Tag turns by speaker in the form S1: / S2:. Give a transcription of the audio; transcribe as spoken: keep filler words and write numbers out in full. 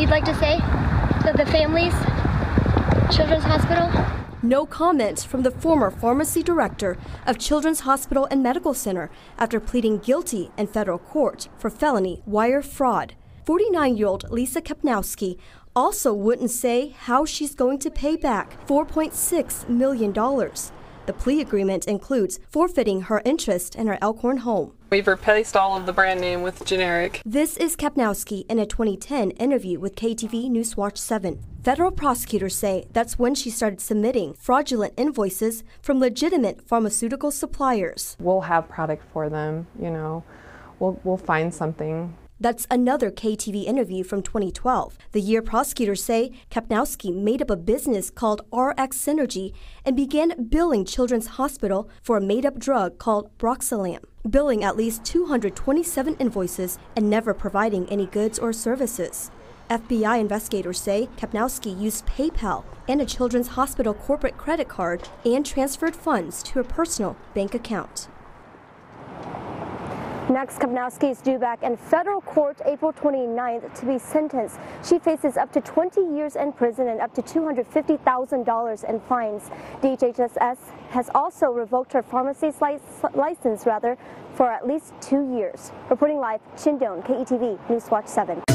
S1: you'd like to say to the families, Children's Hospital?
S2: No comment from the former pharmacy director of Children's Hospital and Medical Center after pleading guilty in federal court for felony wire fraud. forty-nine-year-old Lisa Kwapniowski also wouldn't say how she's going to pay back four point six million dollars. The plea agreement includes forfeiting her interest in her Elkhorn home.
S3: We've replaced all of the brand name with generic.
S2: This is Kwapniowski in a twenty ten interview with K T V Newswatch seven. Federal prosecutors say that's when she started submitting fraudulent invoices from legitimate pharmaceutical suppliers.
S4: We'll have product for them, you know, we'll, we'll find something.
S2: That's another K T V interview from twenty twelve. The year prosecutors say Kwapniowski made up a business called R X Synergy and began billing Children's Hospital for a made-up drug called Broxalam, billing at least two hundred twenty-seven invoices and never providing any goods or services. F B I investigators say Kwapniowski used PayPal and a Children's Hospital corporate credit card and transferred funds to her personal bank account.
S5: Next, Kwapniowski is due back in federal court April twenty-ninth to be sentenced. She faces up to twenty years in prison and up to two hundred fifty thousand dollars in fines. D H H S has also revoked her pharmacy's license rather for at least two years. Reporting live, Shindon, K E T V Newswatch seven.